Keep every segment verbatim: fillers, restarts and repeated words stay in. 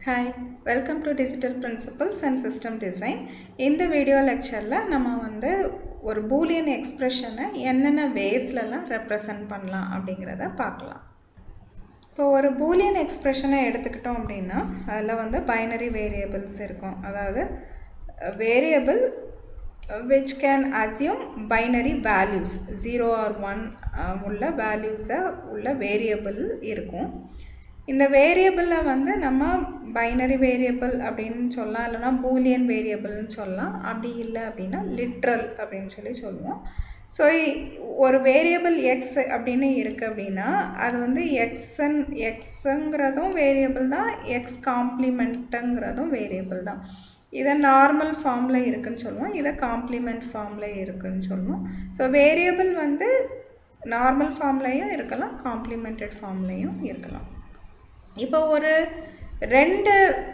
Hi, welcome to Digital Principles and System Design. In the video lecture la nama வந்து ஒரு boolean expression என்னென்ன waysலலாம் represent பண்ணலாம் அப்படிங்கறத பார்க்கலாம். இப்போ ஒரு boolean expression எடுத்துக்கிட்டோம் அப்படின்னா அதுல வந்து binary variables இருக்கும். அதாவது variable which can assume binary values zero or one உள்ள values உள்ள variable இருக்கும். இந்த வேரியபிள் வந்து நம்ம பைனரி வேரியபிள் அப்படின்னு சொல்லலாம், இல்லைனா பூலியன் வேரியபிள்னு சொல்லலாம். அப்படி இல்லை அப்படின்னா லிட்ரல் அப்படின்னு சொல்லி சொல்லுவோம். ஸோ ஒரு வேரியபிள் எக்ஸ் அப்படின்னு இருக்குது அப்படின்னா அது வந்து எக்ஸன் எக்ஸுங்கிறதும் வேரியபிள் தான், எக்ஸ் காம்ப்ளிமெண்ட்டுங்கிறதும் வேரியபிள் தான். இதை நார்மல் ஃபார்மில் இருக்குன்னு சொல்லுவோம், இதை காம்ப்ளிமெண்ட் ஃபார்மில் இருக்குன்னு சொல்லுவோம். ஸோ வேரியபிள் வந்து நார்மல் ஃபார்ம்லையும் இருக்கலாம், காம்ப்ளிமெண்டட் ஃபார்ம்லையும் இருக்கலாம். இப்போ ஒரு ரெண்டு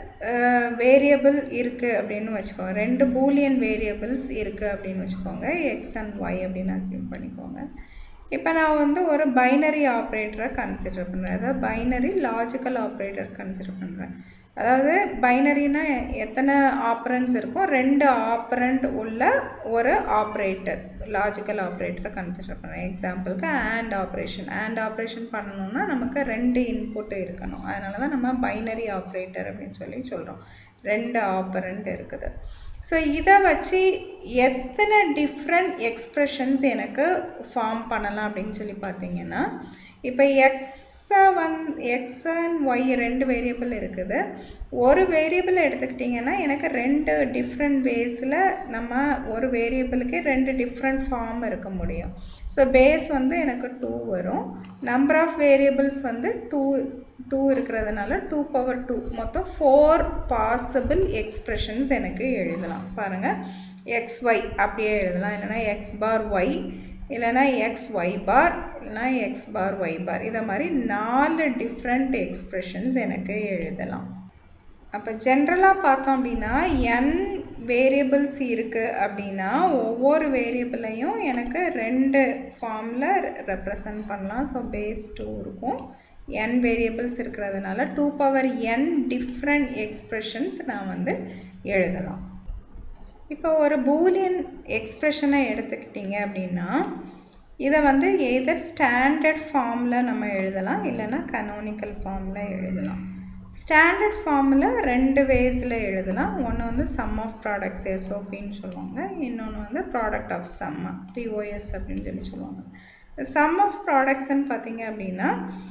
வேரியபிள் இருக்குது அப்படின்னு வச்சுக்கோங்க, ரெண்டு பூலியன் வேரியபிள்ஸ் இருக்குது அப்படின்னு வச்சுக்கோங்க, எக்ஸ் அண்ட் ஒய் அப்படின்னு அசியூம் பண்ணிக்கோங்க. இப்போ நான் வந்து ஒரு பைனரி ஆப்ரேட்டரை கன்சிடர் பண்ணுறேன், அதாவது பைனரி லாஜிக்கல் ஆப்ரேட்டர் கன்சிடர் பண்ணுறேன். அதாவது பைனரினா எத்தனை ஆப்ரண்ட்ஸ் இருக்கும், ரெண்டு ஆப்ரண்ட் உள்ள ஒரு ஆப்ரேட்டர், லாஜிக்கல் ஆப்ரேட்டரை கன்சிடர் பண்ணுறேன். எக்ஸாம்பிளுக்கு ஆண்ட் ஆப்ரேஷன் ஆண்ட் ஆப்ரேஷன் பண்ணணும்னா நமக்கு ரெண்டு இன்புட் இருக்கணும், அதனால தான் நம்ம பைனரி ஆப்ரேட்டர் அப்படின்னு சொல்லி சொல்கிறோம். ரெண்டு ஆப்ரண்ட் இருக்குது. ஸோ இதை வச்சு எத்தனை டிஃப்ரெண்ட் எக்ஸ்ப்ரெஷன்ஸ் எனக்கு ஃபார்ம் பண்ணலாம் அப்படின்னு சொல்லி பார்த்தீங்கன்னா, இப்போ எக்ஸை வந் எக்ஸ் அண்ட் ஒய் ரெண்டு வேரியபிள் இருக்குது. ஒரு வேரியபிள் எடுத்துக்கிட்டிங்கன்னா எனக்கு ரெண்டு டிஃப்ரெண்ட் வேஸில் நம்ம ஒரு வேரியபிளுக்கு ரெண்டு டிஃப்ரெண்ட் ஃபார்ம் இருக்க முடியும். ஸோ பேஸ் வந்து எனக்கு டூ வரும், நம்பர் ஆஃப் வேரியபிள்ஸ் வந்து டூ டூ இருக்கிறதுனால டூ பவர் டூ, மொத்தம் ஃபோர் பாசிபிள் எக்ஸ்ப்ரெஷன்ஸ் எனக்கு எழுதலாம். பாருங்கள், எக்ஸ் ஒய் அப்படியே எழுதலாம், இல்லைனா எக்ஸ் பார் ஒய், இல்லைனா எக்ஸ் ஒய் பார், இல்லைனா எக்ஸ் பார் ஒய் பார். இதை மாதிரி நாலு டிஃப்ரெண்ட் எக்ஸ்ப்ரெஷன்ஸ் எனக்கு எழுதலாம். அப்போ ஜென்ரலாக பார்த்தோம் அப்படின்னா என் வேரியபிள்ஸ் இருக்குது அப்படின்னா ஒவ்வொரு வேரியபிளையும் எனக்கு ரெண்டு ஃபார்மில் ரெப்ரசன்ட் பண்ணலாம். ஸோ பேஸ் டூ இருக்கும், என் வேரியபிள்ஸ் இருக்கிறதுனால two power N different expressions நான் வந்து எழுதலாம். இப்போ ஒரு பூலியன் எக்ஸ்ப்ரெஷனை எடுத்துக்கிட்டிங்க அப்படின்னா இதை வந்து எதர் ஸ்டாண்டர்ட் ஃபார்மில் நம்ம எழுதலாம், இல்லைனா கனோனிக்கல் ஃபார்மில் எழுதலாம். ஸ்டாண்டர்ட் ஃபார்மில் ரெண்டு வேஸில் எழுதலாம். ஒன்று வந்து சம் ஆஃப் ப்ராடக்ட்ஸ் எஸ்ஓபின்னு சொல்லுவாங்க, இன்னொன்று வந்து ப்ராடக்ட் ஆஃப் சம் பிஓஎஸ் அப்படின்னு சொல்லி சொல்லுவாங்க. சம் ஆஃப் ப்ராடக்ட்ஸ்ன்னு பார்த்தீங்க அப்படின்னா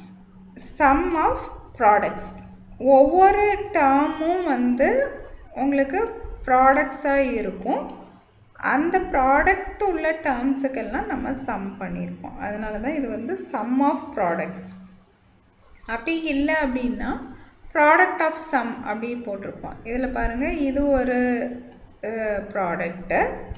சம் ஆஃப் ப்ராடக்ட்ஸ், ஒவ்வொரு டேர்மும் வந்து உங்களுக்கு ப்ராடக்ட்ஸாக இருக்கும். அந்த ப்ராடக்ட் உள்ள டேர்ம்ஸுக்கெல்லாம் நம்ம சம் பண்ணியிருப்போம், அதனால தான் இது வந்து சம் ஆஃப் ப்ராடக்ட்ஸ். அப்படி இல்லை அப்படின்னா ப்ராடக்ட் ஆஃப் சம் அப்படி போட்டிருப்போம். இதில் பாருங்கள், இது ஒரு ப்ராடக்ட்டு,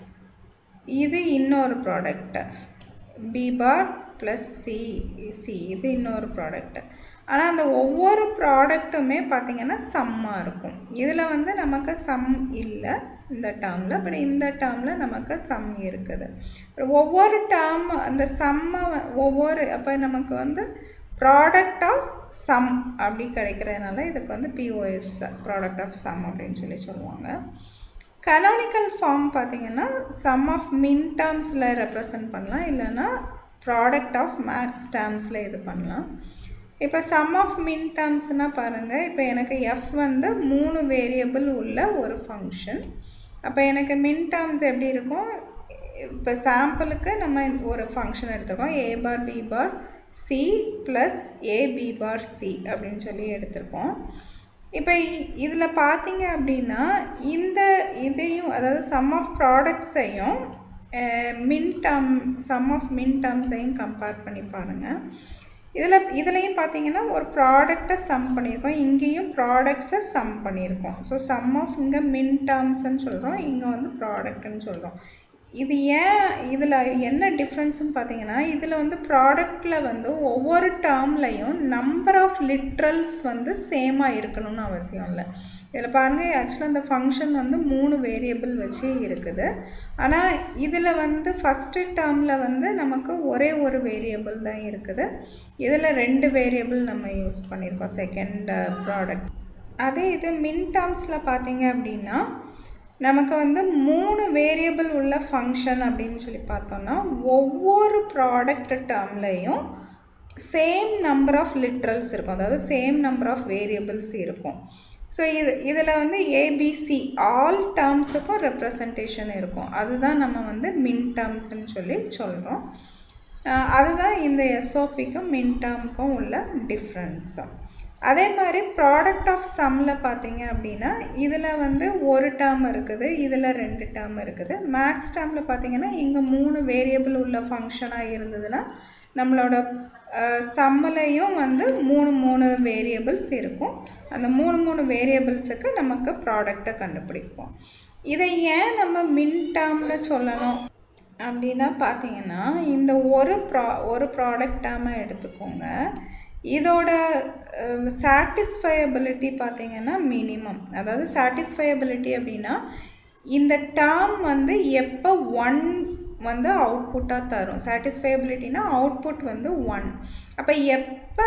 இது இன்னொரு product, B bar plus C C இது இன்னொரு ப்ராடக்ட்டு. ஆனால் அந்த ஒவ்வொரு ப்ராடக்ட்டுமே பார்த்திங்கன்னா சம்மாக இருக்கும். இதில் வந்து நமக்கு சம் இல்லை இந்த டேர்மில், பட் இந்த டேர்மில் நமக்கு சம் இருக்குது. ஒவ்வொரு டேர்ம் அந்த சம்மை ஒவ்வொரு அப்போ நமக்கு வந்து ப்ராடக்ட் ஆஃப் சம் அப்படி கிடைக்கிறதுனால இதுக்கு வந்து பிஓஎஸ் ப்ராடக்ட் ஆஃப் சம் அப்படின்னு சொல்லி சொல்லுவாங்க. கனோனிக்கல் ஃபார்ம் பார்த்திங்கன்னா சம் ஆஃப் மின் டேர்ம்ஸில் ரெப்ரசன்ட் பண்ணலாம், இல்லைன்னா ப்ராடக்ட் ஆஃப் மேக்ஸ் டேர்ம்ஸில் இது பண்ணலாம். இப்போ சம் ஆஃப் மின் டேர்ம்ஸ்னால் பாருங்கள், இப்போ எனக்கு எஃப் வந்து மூணு வேரியபிள் உள்ள ஒரு ஃபங்க்ஷன். அப்போ எனக்கு மின் டேர்ம்ஸ் எப்படி இருக்கும், இப்போ சாம்பிளுக்கு நம்ம ஒரு ஃபங்க்ஷன் எடுத்துக்கோம், A bar B bar C plus A B bar C அப்படின்னு சொல்லி எடுத்திருக்கோம். இப்போ இதில் பார்த்தீங்க அப்படின்னா இந்த இதையும், அதாவது சம் ஆஃப் ப்ராடக்ட்ஸையும் மின் டேர்ம் சம் ஆஃப் மின் டேர்ம்ஸையும் கம்பேர் பண்ணி பாருங்கள். இதில் இதுலையும் பார்த்தீங்கன்னா ஒரு ப்ராடக்டை சம் பண்ணியிருக்கோம், இங்கேயும் ப்ராடக்ட்ஸை சம் பண்ணியிருக்கோம். ஸோ சம் ஆஃப் இங்கே மின் டேர்ம்ஸ்ன்னு சொல்கிறோம், இங்கே வந்து ப்ராடக்ட்னு சொல்கிறோம். இது ஏன் இதில் என்ன டிஃப்ரென்ஸ்னு பார்த்தீங்கன்னா, இதில் வந்து ப்ராடக்டில் வந்து ஒவ்வொரு டேர்ம்லையும் நம்பர் ஆஃப் லிட்ரல்ஸ் வந்து சேமாக இருக்கணும்னு அவசியம் இல்லை. இதில் பாருங்கள், ஆக்சுவலாக இந்த ஃபங்க்ஷன் வந்து மூணு வேரியபிள் வச்சு இருக்குது. ஆனால் இதில் வந்து ஃபஸ்ட்டு டேர்மில் வந்து நமக்கு ஒரே ஒரு வேரியபிள் தான் இருக்குது, இதில் ரெண்டு வேரியபிள் நம்ம யூஸ் பண்ணியிருக்கோம் செகண்ட் ப்ராடக்ட். அதே இது மின் டேர்ம்ஸில் பார்த்தீங்க அப்படின்னா நமக்கு வந்து மூணு வேரியபிள் உள்ள ஃபங்க்ஷன் அப்படின்னு சொல்லி பார்த்தோம்னா ஒவ்வொரு ப்ராடக்ட் டேர்ம்லையும் சேம் நம்பர் ஆஃப் லிட்ரல்ஸ் இருக்கும், அதாவது சேம் நம்பர் ஆஃப் வேரியபிள்ஸ் இருக்கும். ஸோ இது இதில் வந்து ஏபிசி ஆல் டேர்ம்ஸுக்கும் ரெப்ரசன்டேஷன் இருக்கும். அதுதான் நம்ம வந்து மின் டேர்ம்ஸ்ன்னு சொல்லி சொல்கிறோம். அதுதான் இந்த எஸ்ஓபிக்கும் மின் டேர்முக்கும் உள்ள டிஃப்ரென்ஸும். அதே மாதிரி ப்ராடக்ட் ஆஃப் சம்மில் பார்த்தீங்க அப்படின்னா இதில் வந்து ஒரு டேர்ம் இருக்குது, இதில் ரெண்டு டேர்ம் இருக்குது. மேக்ஸ் டேர்மில் பார்த்தீங்கன்னா இங்கே மூணு வேரியபிள் உள்ள ஃபங்க்ஷனாக இருந்ததுன்னா நம்மளோட சம்மிலையும் வந்து மூணு மூணு வேரியபிள்ஸ் இருக்கும். அந்த மூணு மூணு வேரியபிள்ஸுக்கு நமக்கு ப்ராடக்டை கண்டுபிடிப்போம். இதை ஏன் நம்ம மின் டேர்மில் சொல்லணும் அப்படின்னா பார்த்தீங்கன்னா இந்த ஒரு ப்ரா ஒரு ப்ராடக்ட் டேர்மை எடுத்துக்கோங்க. இதோட சாட்டிஸ்ஃபையபிலிட்டி பார்த்தீங்கன்னா மினிமம். அதாவது சாட்டிஸ்ஃபையபிலிட்டி அப்படின்னா இந்த டேர்ம் வந்து எப்போ ஒன் வந்து அவுட்புட்டாக தரும். சாட்டிஸ்ஃபையபிலிட்டினா அவுட்புட் வந்து ஒன். அப்போ எப்போ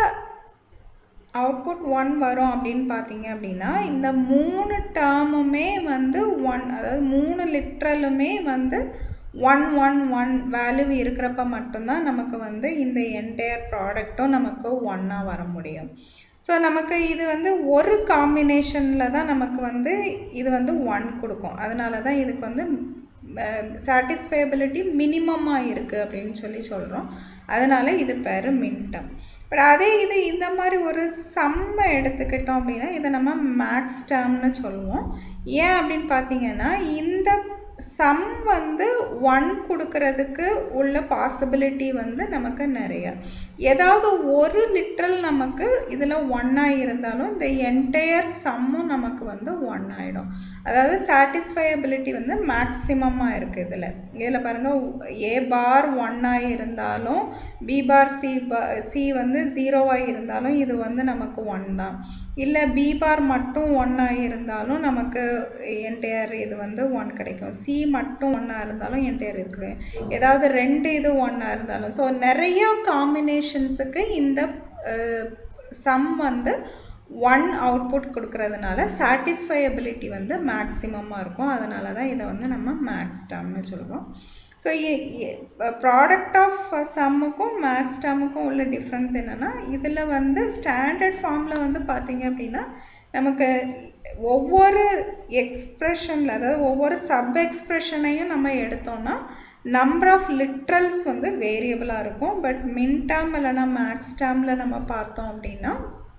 அவுட்புட் ஒன் வரும் அப்படின்னு பார்த்தீங்க அப்படின்னா இந்த மூணு டேர்முமே வந்து ஒன், அதாவது மூணு லிட்ரலுமே வந்து ஒன் ஒன் ஒன் வேல்யூ இருக்கிறப்ப மட்டும்தான் நமக்கு வந்து இந்த என்டையர் ப்ராடக்டும் நமக்கு ஒன்னாக வர முடியும். ஸோ நமக்கு இது வந்து ஒரு காம்பினேஷனில் தான் நமக்கு வந்து இது வந்து ஒன் கொடுக்கும். அதனால தான் இதுக்கு வந்து சாட்டிஸ்ஃபையபிலிட்டி மினிமமாக இருக்குது அப்படின்னு சொல்லி சொல்கிறோம். அதனால இது பேர் மின் டேர்ம். பட் அதே இது இந்த மாதிரி ஒரு சம்மை எடுத்துக்கிட்டோம் அப்படின்னா இதை நம்ம மேக்ஸ் டேர்ம்னு சொல்லுவோம். ஏன் அப்படின்னு பார்த்தீங்கன்னா இந்த சம் வந்து ஒன் கொடுக்கறதுக்கு உள்ள பாசிபிலிட்டி வந்து நமக்கு நிறைய. ஏதாவது ஒரு லிட்ரல் நமக்கு இதில் ஒன்னாக இருந்தாலும் இந்த என்டையர் சம்மும் நமக்கு வந்து ஒன் ஆகிடும். அதாவது சாட்டிஸ்ஃபையபிலிட்டி வந்து மேக்ஸிமமாக இருக்குது இதில். இதில் பாருங்கள், ஏ பார் ஒன்னாக இருந்தாலும் B bar C bar C வந்து ஜீரோவாக இருந்தாலும் இது வந்து நமக்கு ஒன் தான். இல்லை பி பார் மட்டும் ஒன்னாக இருந்தாலும் நமக்கு என்டையர் இது வந்து ஒன் கிடைக்கும். சி மட்டும் ஒன்னாக இருந்தாலும் என்டையர் இருக்கு. ஏதாவது ரெண்டு இது ஒன்னாக இருந்தாலும், ஸோ நிறைய காம்பினேஷன்ஸுக்கு இந்த சம் வந்து ஒன் அவுட்புட் கொடுக்கறதுனால சாட்டிஸ்ஃபையபிலிட்டி வந்து மேக்ஸிமமாக இருக்கும். அதனால தான் இதை வந்து நம்ம மேக்ஸ் டேர்ம்னு சொல்கிறோம். ஸோ ப்ராடக்ட் ஆஃப் சம்முக்கும் மேக்ஸ் டேர்முக்கும் உள்ள டிஃப்ரென்ஸ் என்னென்னா இதில் வந்து ஸ்டாண்டர்ட் ஃபார்மில் வந்து பார்த்தீங்க அப்படின்னா நமக்கு ஒவ்வொரு எக்ஸ்ப்ரெஷனில், அதாவது ஒவ்வொரு சப் எக்ஸ்ப்ரெஷனையும் நம்ம எடுத்தோம்னா நம்பர் ஆஃப் லிட்ரல்ஸ் வந்து வேரியபிளாக இருக்கும். பட் மின் டேர்ம் இல்லைனா மேக்ஸ் டேர்மில் நம்ம பார்த்தோம் அப்படின்னா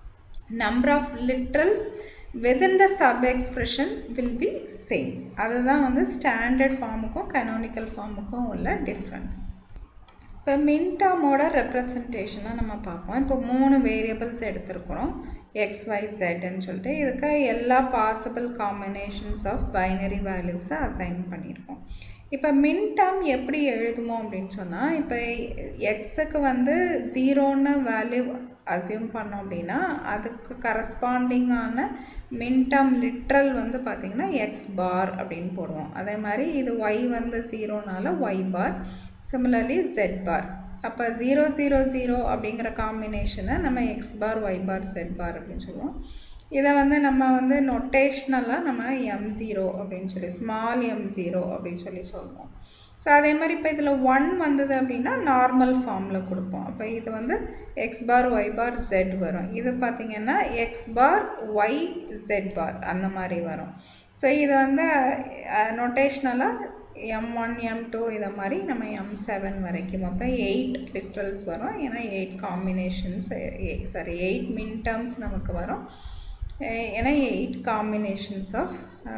number of literals within the sub expression will be same. அதுதான் வந்து ஸ்டாண்டர்ட் ஃபார்முக்கும் canonical ஃபார்முக்கும் உள்ள டிஃப்ரென்ஸ். இப்போ மின் டேர்மோட ரெப்ரசன்டேஷனை நம்ம பார்ப்போம். இப்போ மூணு வேரியபிள்ஸ் எடுத்துருக்குறோம், எக்ஸ் ஒய் ஜெட்ன்னு சொல்லிட்டு. இதுக்கு எல்லா பாசிபிள் காம்பினேஷன்ஸ் ஆஃப் பைனரி வேல்யூஸை அசைன் பண்ணியிருக்கோம். இப்போ மின் டேர்ம் எப்படி எழுதுமோம் அப்படின்னு சொன்னால், இப்போ எக்ஸுக்கு வந்து ஜீரோன்னு வேல்யூ அசியூம் பண்ணோம் அப்படின்னா அதுக்கு கரஸ்பாண்டிங்கான மின் டேர்ம் லிட்ரல் வந்து பார்த்திங்கன்னா எக்ஸ் பார் அப்படின்னு போடுவோம். அதே மாதிரி இது ஒய் வந்து ஜீரோனால Y bar, similarly Z bar. அப்போ ஜீரோ ஜீரோ ஜீரோ அப்படிங்கிற காம்பினேஷனை நம்ம X bar Y bar Z bar அப்படின்னு சொல்லுவோம். இதை வந்து நம்ம வந்து நொட்டேஷ்னலாக நம்ம எம் ஜீரோ அப்படின்னு சொல்லி ஸ்மால் எம் ஜீரோ அப்படின்னு சொல்லி சொல்லுவோம். ஸோ அதே மாதிரி இப்போ இதில் ஒன் வந்தது அப்படின்னா நார்மல் ஃபார்மில் கொடுப்போம். அப்போ இது வந்து X bar Y bar Z வரும். இது பார்த்திங்கன்னா X bar Y Z bar அந்த மாதிரி வரும். ஸோ இது வந்து நொட்டேஷ்னலாக எம் ஒன் எம் டூ இதை மாதிரி நம்ம எம் செவன் வரைக்கும் மொத்தம் எயிட் லிட்ரல்ஸ் வரும். ஏன்னா eight combinations sorry eight min terms நமக்கு வரும். ஏன்னா eight combinations of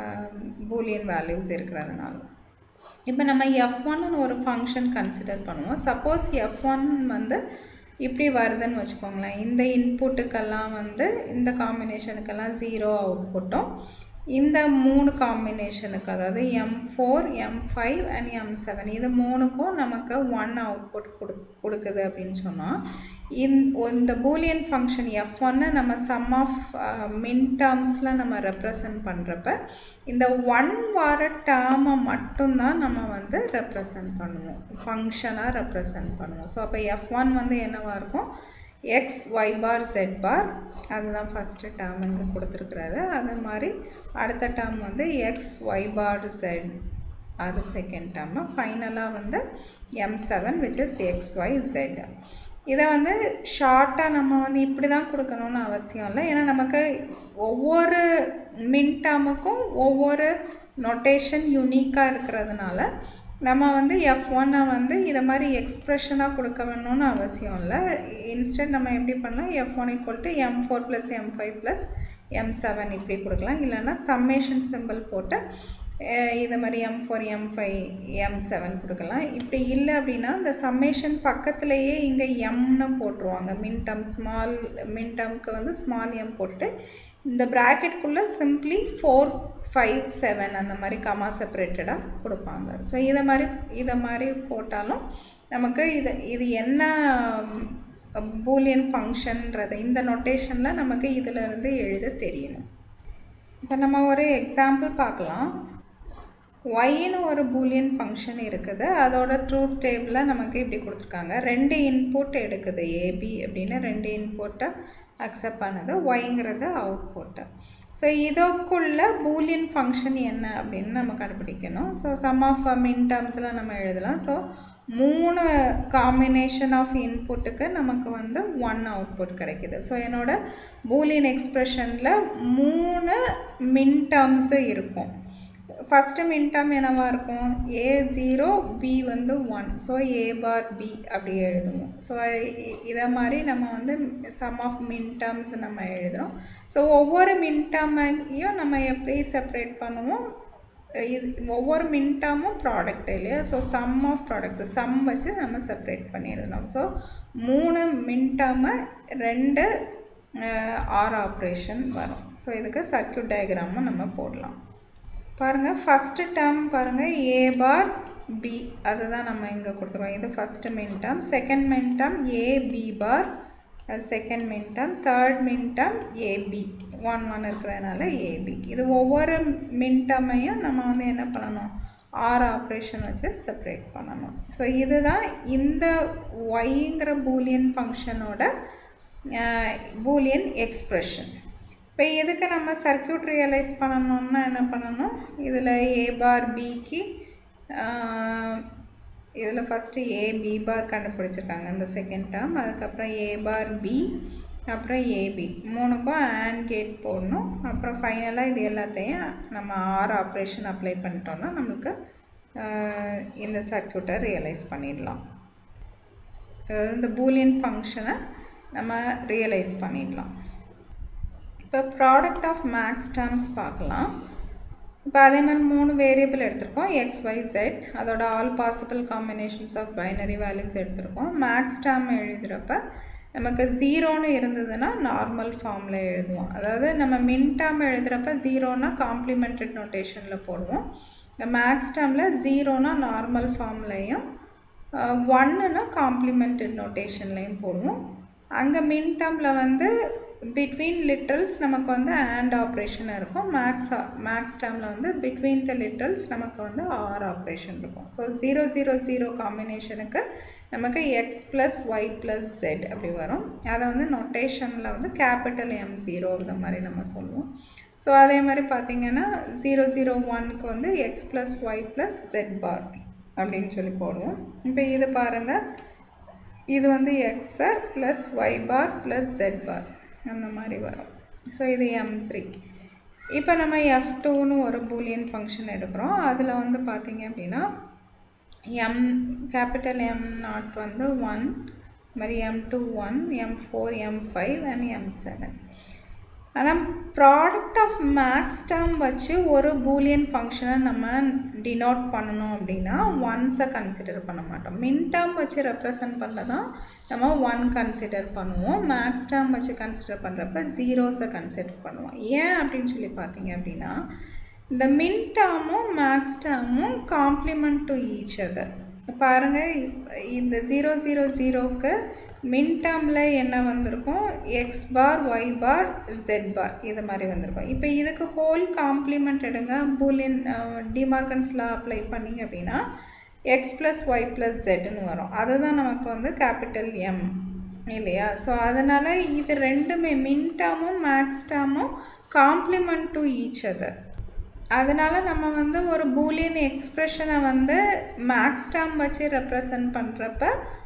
Boolean values இருக்கிறதுனால. இப்போ நம்ம எஃப் ஒன்னு ஒரு ஃபங்க்ஷன் கன்சிடர் பண்ணுவோம். சப்போஸ் எஃப் ஒன் வந்து இப்படி வருதுன்னு வச்சுக்கோங்களேன். இந்த இன்புட்டுக்கெல்லாம் வந்து இந்த காம்பினேஷனுக்கெல்லாம் ஜீரோ அவுட்புட்டும், இந்த மூணு காம்பினேஷனுக்கு அதாவது M four M five and M seven இது மூணுக்கும் நமக்கு ஒன் அவுட்புட் கொடு கொடுக்குது அப்படின்னு சொன்னால் இந்த பூலியன் ஃபங்க்ஷன் எஃப் ஒன்னை நம்ம சம் ஆஃப் மின் டேர்ம்ஸில் நம்ம ரெப்ரசன்ட் பண்ணுறப்ப இந்த ஒன் வார டேர்மை மட்டும்தான் நம்ம வந்து ரெப்ரசன்ட் பண்ணுவோம், ஃபங்க்ஷனாக ரெப்ரசன்ட் பண்ணுவோம். ஸோ அப்போ எஃப் ஒன் வந்து என்னவாக இருக்கும், x y bar z bar அதுதான் ஃபர்ஸ்ட் டேர்ம் இங்க கொடுத்திருக்கிறது. அதே மாதிரி அடுத்த டேர்ம் வந்து x y bar z அது செகண்ட் டேர்ம். ஃபைனலா வந்து m seven which is x y z. இதை வந்து ஷார்ட்டா நம்ம வந்து இப்படி தான் கொடுக்கணும்னு அவசியம் இல்லை. ஏன்னா நமக்கு ஒவ்வொரு மின் டேர்முக்கும் ஒவ்வொரு நோட்டேஷன் யூனிக்கா இருக்கிறதுனால நம்ம வந்து எஃப் ஒன் வந்து இதை மாதிரி எக்ஸ்பிரஷனாக கொடுக்க வேணும்னு அவசியம் இல்லை. இன்ஸ்டன்ட் நம்ம எப்படி பண்ணலாம், F one equal to M four plus M five plus M seven இப்படி கொடுக்கலாம். இல்லைன்னா சம்மேஷன் சிம்பிள் போட்டு இது மாதிரி M four M five M seven கொடுக்கலாம். இப்படி இல்லை அப்படின்னா இந்த சம்மேஷன் பக்கத்துலேயே இங்கே எம்னு போட்டுருவாங்க. மின் டேர்ம் ஸ்மால் மின் டேர்முக்கு வந்து ஸ்மால் எம் போட்டு இந்த ப்ராக்கெட்குள்ளே சிம்பிளி ஃபோர் ஃபைவ் செவன் அந்த மாதிரி கமா செப்பரேட்டடாக கொடுப்பாங்க. ஸோ இதை மாதிரி இதை மாதிரி போட்டாலும் நமக்கு இது இது என்ன பூலியன் ஃபங்க்ஷன்றது இந்த நோட்டேஷனில் நமக்கு இதில் இருந்து எழுத தெரியணும். இப்போ நம்ம ஒரு எக்ஸாம்பிள் பார்க்கலாம். ஒய்னு ஒரு பூலியன் ஃபங்க்ஷன் இருக்குது. அதோட ட்ரூத் டேபிளில் நமக்கு இப்படி கொடுத்துருக்காங்க. ரெண்டு இன்புட் எடுக்குது ஏபி அப்படின்னு ரெண்டு இன்புட்டை அக்செப்ட் பண்ணது, ஒய்ங்கிறது அவுட்புட்டு. ஸோ இதற்குள்ள பூலியன் ஃபங்க்ஷன் என்ன அப்படின்னு நம்ம கண்டுபிடிக்கணும். ஸோ சம் ஆஃப் மின் டேர்ம்ஸில் நம்ம எழுதலாம். ஸோ மூணு காம்பினேஷன் ஆஃப் இன்புட்டுக்கு நமக்கு வந்து ஒன் அவுட்புட் கிடைக்குது. ஸோ என்னோட பூலியன் எக்ஸ்பிரஷனில் மூணு மின் டேர்ம்ஸு இருக்கும். ஃபஸ்ட்டு மின் டேர்ம் என்னவா இருக்கும், ஏ ஜீரோ பி வந்து one. So A bar B அப்படி எழுதுவோம். ஸோ இதை மாதிரி நம்ம வந்து சம் ஆஃப் மின் டேர்ம்ஸ் நம்ம எழுதுகிறோம். ஸோ ஒவ்வொரு மின் டேர்மையும் நம்ம எப்படி செப்பரேட் பண்ணுவோம், இது ஒவ்வொரு மின் டேர்மும் ப்ராடக்ட் இல்லையா. So sum of products sum வச்சு நம்ம செப்பரேட் பண்ணி எழுதணும். ஸோ மூணு மின் டேர்மை ரெண்டு ஆர் ஆப்ரேஷன் வரும். ஸோ இதுக்கு சர்க்யூட் டயக்ராமும் நம்ம போடலாம். பாருங்கள் ஃபஸ்ட்டு டேர்ம் பாருங்கள் ஏ பார் பி அதுதான் நம்ம இங்கே கொடுத்துருவோம். இது first min term. Second min term A B bar second min term. Third min term AB one one இருக்கிறதுனால ஏபி. இது ஒவ்வொரு மின் டேர்மையும் நம்ம வந்து என்ன பண்ணணும், ஆர் ஆப்ரேஷன் வச்சு செப்பரேட் பண்ணணும். ஸோ இதுதான் இந்த ஒய்ங்கிற பூலியன் ஃபங்க்ஷனோட பூலியன் எக்ஸ்பிரஷன். இப்போ இதுக்கு நம்ம சர்க்யூட் ரியலைஸ் பண்ணணும்னா என்ன பண்ணணும், இதில் ஏ பார் பிக்கு இதில் ஃபஸ்ட்டு ஏ பி பார் கண்டுபிடிச்சிருக்காங்க இந்த செகண்ட் டேர்ம். அதுக்கப்புறம் ஏ பார் பி அப்புறம் ஏபி மூணுக்கும் ஆண்ட் கேட் போடணும். அப்புறம் ஃபைனலாக இது எல்லாத்தையும் நம்ம ஆர் ஆப்ரேஷன் அப்ளை பண்ணிட்டோம்னா நம்மளுக்கு இந்த சர்க்யூட்டை ரியலைஸ் பண்ணிடலாம். அதாவது இந்த பூலியன் ஃபங்க்ஷனை நம்ம ரியலைஸ் பண்ணிடலாம். இப்போ ப்ராடக்ட் ஆஃப் மேக்ஸ் டேர்ம்ஸ் பார்க்கலாம். இப்போ அதே மாதிரி மூணு வேரியபிள் எடுத்திருக்கோம், எக்ஸ் ஒய் ஜெட். அதோட all possible combinations of binary values எடுத்திருக்கோம். மேக்ஸ் டேர்ம் எழுதுகிறப்ப நமக்கு ஜீரோன்னு இருந்ததுன்னா நார்மல் ஃபார்மில் எழுதுவோம். அதாவது நம்ம மின் டேர்ம் எழுதுகிறப்ப ஜீரோனா காம்ப்ளிமெண்டட் நோட்டேஷனில் போடுவோம். இந்த மேக்ஸ் டேர்மில் ஜீரோனா நார்மல் ஃபார்ம்லையும் ஒன்னுனா காம்ப்ளிமெண்டட் நோட்டேஷன்லையும் போடுவோம். அங்கே மின் டேர்மில் வந்து பிட்வீன் லிட்டரல்ஸ் நமக்கு வந்து ஆண்ட் ஆப்ரேஷன் இருக்கும். மேக்ஸ் மேக்ஸ் டேர்மில் வந்து பிட்வீன் த லிட்டரல்ஸ் நமக்கு வந்து ஆர் ஆப்ரேஷன் இருக்கும். ஸோ ஜீரோ ஜீரோ ஜீரோ காம்பினேஷனுக்கு நமக்கு X plus Y plus Z அப்படி வரும். அதை வந்து நொட்டேஷனில் வந்து கேபிட்டல் எம் ஜீரோ இந்த மாதிரி நம்ம சொல்லுவோம். ஸோ அதே மாதிரி பார்த்தீங்கன்னா ஜீரோ ஜீரோ ஒன்க்கு வந்து X plus Y plus Z bar அப்படின்னு சொல்லி போடுவோம். இப்போ இது பாருங்கள், இது வந்து X plus Y bar plus Z bar அந்த மாதிரி வரும். ஸோ இது எம் த்ரீ. இப்போ நம்ம எஃப் டூன்னு ஒரு பூலியன் ஃபங்க்ஷன் எடுக்கிறோம். அதில் வந்து பார்த்தீங்க அப்படின்னா எம் கேபிட்டல் எம் நாட் வந்து ஒன், மாதிரி M two one, M four M five and M seven. ஆனால் ப்ராடக்ட் ஆஃப் மேக்ஸ் டேர்ம் வச்சு ஒரு பூலியன் ஃபங்க்ஷனை நம்ம டினோட் பண்ணணும் அப்படின்னா ஒன்ஸை கன்சிடர் பண்ண மாட்டோம். மின் டேர்ம் வச்சு ரெப்ரசன்ட் பண்ணதான் நம்ம ஒன் கன்சிடர் பண்ணுவோம். மேக்ஸ் டேர்ம் வச்சு கன்சிடர் பண்ணுறப்ப ஜீரோஸை கன்சிடர் பண்ணுவோம். ஏன் அப்படின்னு சொல்லி பார்த்தீங்க அப்படின்னா இந்த மின் டேர்மும் மேக்ஸ் டேர்மும் காம்ப்ளிமெண்ட் டு ஈச் அதர். பாருங்கள், இந்த ஜீரோ ஜீரோ ஜீரோக்கு மின் டேர்மில் என்ன வந்திருக்கும், X bar Y bar Z bar இது மாதிரி வந்திருக்கும். இப்போ இதுக்கு ஹோல் காம்ப்ளிமெண்ட் எடுங்க, பூலியன் டிமார்கன்ஸ் லா அப்ளை பண்ணிங்க அப்படின்னா எக்ஸ் ப்ளஸ் ஒய் ப்ளஸ் ஜெட்னு வரும். அதுதான் நமக்கு வந்து கேபிட்டல் எம் இல்லையா? ஸோ அதனால இது ரெண்டுமே மின் டேர்மும் மேக்ஸ் டேர்மும் காம்ப்ளிமெண்ட் டு ஈச் அதர். அதனால நம்ம வந்து ஒரு பூலியன் எக்ஸ்பிரஷனை வந்து மேக்ஸ் டேர்ம் வச்சு ரெப்ரசன்ட் பண்ணுறப்ப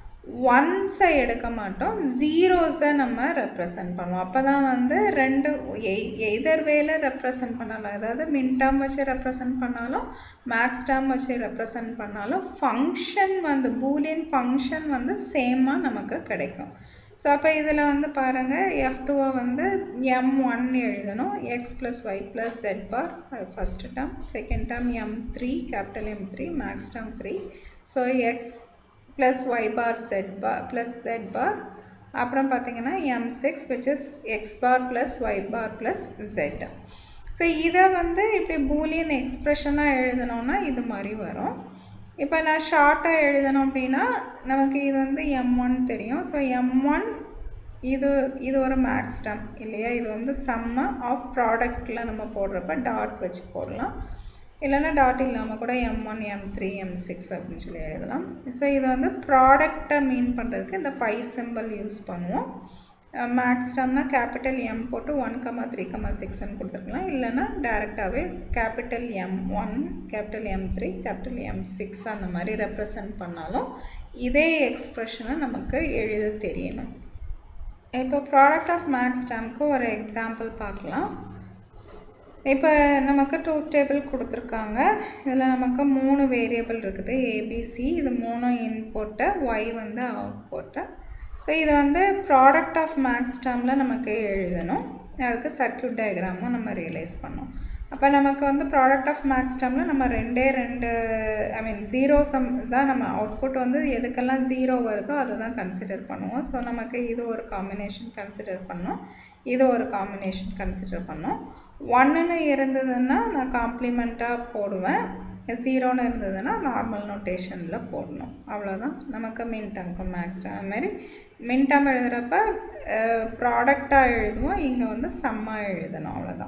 ஒன்ஸை எடுக்க மாட்டோம், ஜீரோஸை நம்ம ரெப்ரசன்ட் பண்ணுவோம். அப்போ தான் வந்து ரெண்டு எய்தர் வேல ரெப்ரசன்ட் பண்ணலாம், அதாவது மின் டேர்ம் வச்சு ரெப்ரசன்ட் பண்ணாலும் மேக்ஸ் டேர்ம் வச்சு ரெப்ரசன்ட் பண்ணாலும் ஃபங்க்ஷன் வந்து பூலியன் ஃபங்க்ஷன் வந்து சேமாக நமக்கு கிடைக்கும். ஸோ அப்போ இதில் வந்து பாருங்கள், எஃப் டூவை வந்து எம் ஒன் எழுதணும், X plus Y plus Z bar first term, second term M three capital M three max term three. So X plus Y bar Z bar plus Z bar, அப்புறம் பார்த்தீங்கன்னா M six which is X bar plus Y bar plus Z. So இதை வந்து இப்படி Boolean எக்ஸ்ப்ரெஷனாக எழுதணும்னா இது மாதிரி வரும். இப்போ நான் ஷார்ட்டாக எழுதணும் அப்படின்னா நமக்கு இது வந்து எம் ஒன் தெரியும். ஸோ எம் ஒன் இது இது ஒரு மேக்ஸ் டேர்ம் இல்லையா? இது வந்து சம்ம ஆஃப் ப்ராடக்டில் நம்ம போடுறப்ப டாட் வச்சு போடலாம், இல்லைன்னா டாட் இல்லாமல் கூட M one M three M six அப்படின்னு சொல்லி எழுதலாம். ஸோ இது வந்து ப்ராடக்டை மீன் பண்ணுறதுக்கு இந்த பை சிம்பிள் யூஸ் பண்ணுவோம். மேக்ஸ் டேர்ம்னா கேபிட்டல் எம் போட்டு ஒன் கமா த்ரீ கமா சிக்ஸ்ன்னு கொடுத்துருக்கலாம், இல்லைன்னா டேரெக்டாகவே capital M one capital M three capital M six அந்த மாதிரி ரெப்ரசன்ட் பண்ணாலும் இதே எக்ஸ்ப்ரெஷனை நமக்கு எழுத தெரியணும். இப்போ ப்ராடக்ட் ஆஃப் மேக்ஸ் டேர்முக்கு ஒரு எக்ஸாம்பிள் பார்க்கலாம். இப்போ நமக்கு ட்ரூத் டேபிள் கொடுத்துருக்காங்க. இதில் நமக்கு மூணு வேரியபிள் இருக்குது, ஏபிசி. இது மூணு இன்புட்டு, ஒய் வந்து அவுட்புட்டு. ஸோ இதை வந்து ப்ராடக்ட் ஆஃப் மேக்ஸ் டேர்மில் நமக்கு எழுதணும், அதுக்கு சர்க்யூட் டயக்ராமும் நம்ம ரியலைஸ் பண்ணோம். அப்போ நமக்கு வந்து ப்ராடக்ட் ஆஃப் மேக்ஸ் டேர்மில் நம்ம ரெண்டே ரெண்டு ஐ மீன் ஜீரோ சம் தான், நம்ம அவுட்புட் வந்து எதுக்கெல்லாம் ஜீரோ வருதோ அதை தான் கன்சிடர் பண்ணுவோம். ஸோ நமக்கு இது ஒரு காம்பினேஷன் கன்சிடர் பண்ணோம், இது ஒரு காம்பினேஷன் கன்சிடர் பண்ணோம். ஒன்றுன்னு இருந்ததுன்னா நான் காம்ப்ளிமெண்ட்டாக போடுவேன், ஜீரோன்னு இருந்ததுன்னா நார்மல் நோட்டேஷனில் போடணும், அவ்வளோதான். நமக்கு மின் டேர்முக்கு மேக்ஸ் டேர்ம் அதுமாரி மின் டேர்ம் எழுதுகிறப்ப ப்ராடக்டாக எழுதுவோம், இங்கே வந்து சம்மாக எழுதணும், அவ்வளோதான்.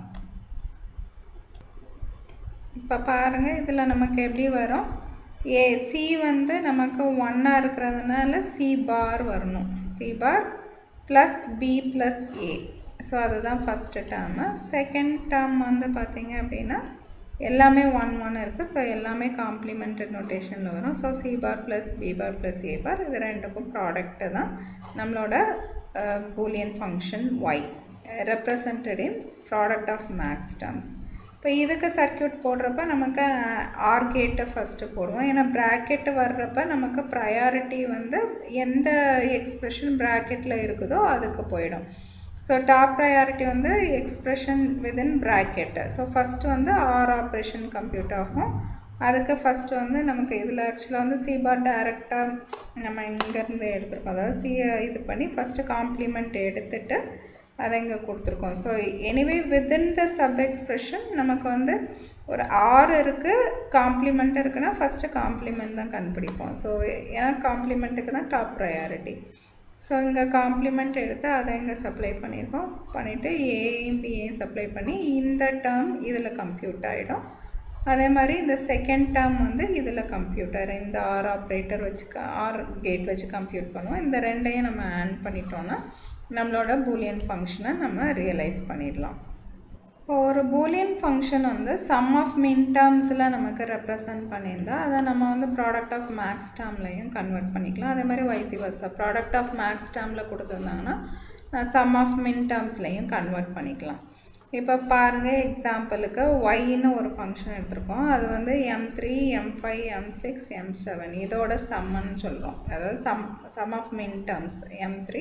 இப்போ பாருங்கள், இதில் நமக்கு எப்படி வரும், ஏ சி வந்து நமக்கு ஒன்னாக இருக்கிறதுனால சி பார் வரணும், C bar plus B plus A. So அதுதான் ஃபஸ்ட்டு டேர்மு. செகண்ட் டேர்ம் வந்து பார்த்தீங்க அப்படின்னா எல்லாமே ஒன் ஒன் இருக்குது, ஸோ எல்லாமே காம்ப்ளிமெண்டட் நோட்டேஷனில் வரும். So C bar plus B bar plus A bar, இது ரெண்டுக்கும் ப்ராடக்ட்டு தான் நம்மளோட Boolean function Y represented in product of max terms. இப்போ இதுக்கு சர்க்யூட் போடுறப்ப நமக்கு ஆர் கேட்டை ஃபஸ்ட்டு போடுவோம், ஏன்னா ப்ராக்கெட்டு வர்றப்ப நமக்கு ப்ரையாரிட்டி வந்து எந்த எக்ஸ்ப்ரெஷன் ப்ராக்கெட்டில் இருக்குதோ அதுக்கு போயிடும். ஸோ டாப் ப்ரையாரிட்டி வந்து expression within bracket. So first வந்து ஆர் ஆப்ரேஷன் கம்ப்யூட் ஆகும், அதுக்கு ஃபஸ்ட்டு வந்து நமக்கு இதில் ஆக்சுவலாக வந்து சி பார் டைரெக்டாக நம்ம இங்கேருந்து எடுத்துருக்கோம், அதாவது சி இது பண்ணி ஃபஸ்ட்டு காம்ப்ளிமெண்ட் எடுத்துட்டு அதை இங்கே கொடுத்துருக்கோம். So anyway within the sub expression நமக்கு வந்து ஒரு ஆறு இருக்குது, காம்ப்ளிமெண்ட் இருக்குன்னா ஃபஸ்ட்டு காம்ப்ளிமெண்ட் தான் கண்டுபிடிப்போம். ஸோ ஏன்னா காம்ப்ளிமெண்ட்டுக்கு தான் டாப் ப்ரையாரிட்டி. ஸோ இங்கே காம்ப்ளிமெண்ட் எடுத்து அதை இங்கே சப்ளை பண்ணியிருக்கோம், பண்ணிவிட்டு ஏயும் பியையும் சப்ளை பண்ணி இந்த டேர்ம் இதில் கம்ப்யூட் ஆகிடும். அதே மாதிரி இந்த செகண்ட் டேர்ம் வந்து இதில் கம்ப்யூட்டர் இந்த ஆர் ஆப்ரேட்டர் வச்சு ஆர் கேட் வச்சு கம்ப்யூட் பண்ணுவோம். இந்த ரெண்டையும் நம்ம ஆட் பண்ணிட்டோன்னா நம்மளோட பூலியன் ஃபங்க்ஷனை நம்ம ரியலைஸ் பண்ணிடலாம். இப்போ ஒரு பூலியன் ஃபங்க்ஷன் வந்து சம் ஆஃப் மின் டேர்ம்ஸில் நமக்கு ரெப்ரசன்ட் பண்ணியிருந்தால் அதை நம்ம வந்து ப்ராடக்ட் ஆஃப் மேக்ஸ் டேர்ம்லையும் கன்வெர்ட் பண்ணிக்கலாம். அதே மாதிரி vice versa product of max டேர்மில் கொடுத்துருந்தாங்கன்னா சம் ஆஃப் மின் டேர்ம்ஸ்லையும் கன்வெர்ட் பண்ணிக்கலாம். இப்போ பாருங்கள், எக்ஸாம்பிளுக்கு ஒய்ன்னு ஒரு ஃபங்க்ஷன் எடுத்திருக்கோம், அது வந்து M three M five M six M seven இதோட சம்முன்னு சொல்கிறோம், அதாவது sum sum of min terms M three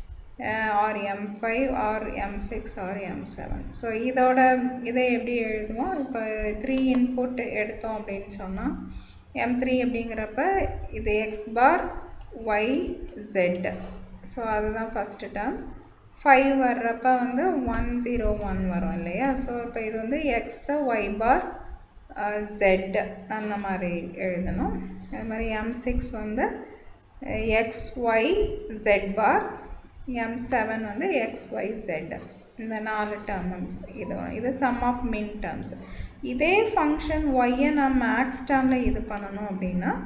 or M five or M six or M seven. So இதோட இதை எப்படி எழுதுவோம், இப்போ த்ரீ இன்புட் எடுத்தோம் அப்படின்னு சொன்னால் எம் த்ரீ அப்படிங்கிறப்ப இது X bar Y Z. So அதுதான் ஃபஸ்ட்டு டேர்ம். ஃபைவ் வர்றப்ப வந்து ஒன் ஜீரோ ஒன் வரும் இல்லையா? ஸோ இப்போ இது வந்து எக்ஸு ஒய் பார் ஜெட் அந்த மாதிரி எழுதணும். அது மாதிரி எம் சிக்ஸ் வந்து X Y Z bar, M seven வந்து எக்ஸ் ஒய் ஜெட். இந்த நாலு டேர்ம் இது இது சம் ஆஃப் மின் டேர்ம்ஸ். இதே ஃபங்க்ஷன் ஒய்யை நான் மேக்ஸ் டேர்மில் இது பண்ணணும் அப்படின்னா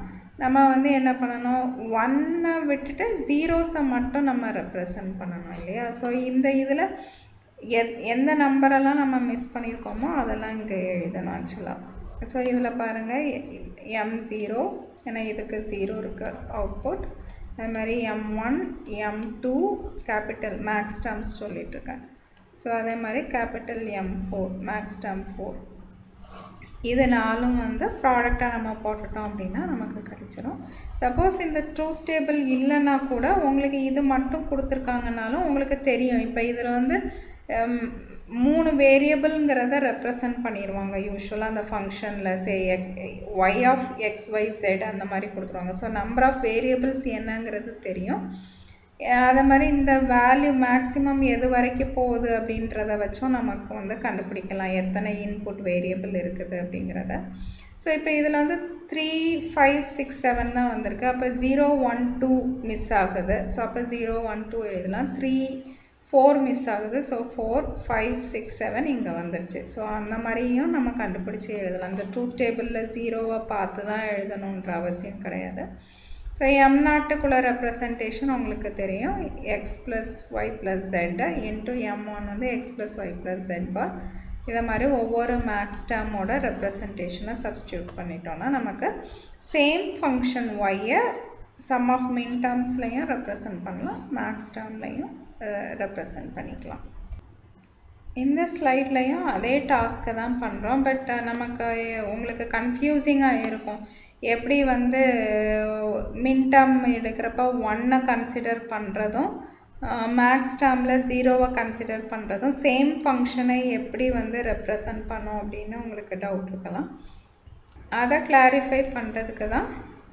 நம்ம வந்து என்ன பண்ணணும், ஒன்னை விட்டுட்டு ஜீரோஸை மட்டும் நம்ம ரெப்ரசன்ட் பண்ணணும் இல்லையா. ஸோ இந்த இதில் எ எந்த நம்பரெல்லாம் நம்ம மிஸ் பண்ணியிருக்கோமோ அதெல்லாம் இங்கே எழுதணும் ஆக்சுவலாக. ஸோ இதில் பாருங்கள் எம் ஜீரோ, ஏன்னா இதுக்கு ஜீரோ இருக்குது அவுட்புட். அது மாதிரி M one M two capital max terms சொல்லிகிட்ருக்கேன். ஸோ அதே மாதிரி capital M four max term four. இது நாலும் வந்து ப்ராடக்டாக நம்ம போட்டுட்டோம் அப்படின்னா நமக்கு கிடைச்சிடும். சப்போஸ் இந்த ட்ரூத் டேபிள் இல்லைன்னா கூட உங்களுக்கு இது மட்டும் கொடுத்துருக்காங்கனாலும் உங்களுக்கு தெரியும். இப்போ இதில் வந்து மூணு வேரியபிள்ங்கிறத ரெப்ரசன்ட் பண்ணிடுவாங்க யூஸ்வலாக அந்த ஃபங்க்ஷனில். சே எக் Y of X Y Z அந்த மாதிரி கொடுத்துருவாங்க. ஸோ நம்பர் ஆஃப் வேரியபிள்ஸ் என்னங்கிறது தெரியும். அதே மாதிரி இந்த வேல்யூ மேக்ஸிமம் எது வரைக்கும் போகுது அப்படின்றத வச்சும் நமக்கு வந்து கண்டுபிடிக்கலாம் எத்தனை இன்புட் வேரியபிள் இருக்குது அப்படிங்கிறத. ஸோ இப்போ இதில் வந்து த்ரீ ஃபைவ் சிக்ஸ் செவன் தான் வந்திருக்கு. அப்போ ஜீரோ ஒன் டூ மிஸ் ஆகுது. ஸோ அப்போ ஜீரோ ஒன் டூ எழுதலாம். த்ரீ ஃபோர் மிஸ் ஆகுது. So four five six seven இங்கே வந்துருச்சு. ஸோ அந்த மாதிரியும் நம்ம கண்டுபிடிச்சி எழுதலாம். இந்த ட்ரூத் டேபிளில் ஜீரோவை பார்த்து தான் எழுதணுன்ற அவசியம் கிடையாது. ஸோ எம் நாட்டுக்குள்ள ரெப்ரசன்டேஷன் உங்களுக்கு தெரியும், X plus Y plus Z into M one வந்து X plus Y plus Z bar. இதை மாதிரி ஒவ்வொரு மேக்ஸ் டேர்மோட ரெப்ரசன்டேஷனை சப்ஸ்டியூட் பண்ணிட்டோன்னா நமக்கு சேம் ஃபங்க்ஷன் ஒய்யை சம் ஆஃப் மின் டேர்ம்ஸ்லையும் ரெப்ரசன்ட் பண்ணலாம், மேக்ஸ் டேர்ம்லையும் ரெப்ரசன்ட் பண்ணிக்கலாம். இந்த ஸ்லைட்லையும் அதே டாஸ்க்கை தான் பண்ணுறோம். பட் நமக்கு உங்களுக்கு கன்ஃபியூசிங்காக இருக்கும். எப்படி வந்து மின் டேர்ம் எடுக்கிறப்ப ஒன்னை கன்சிடர் பண்ணுறதும் மேக்ஸ் டேர்மில் ஜீரோவை கன்சிடர் பண்ணுறதும் சேம் ஃபங்க்ஷனை எப்படி வந்து ரெப்ரசன்ட் பண்ணோம் அப்படின்னு உங்களுக்கு டவுட் இருக்கலாம். அதை கிளாரிஃபை பண்ணுறதுக்கு தான்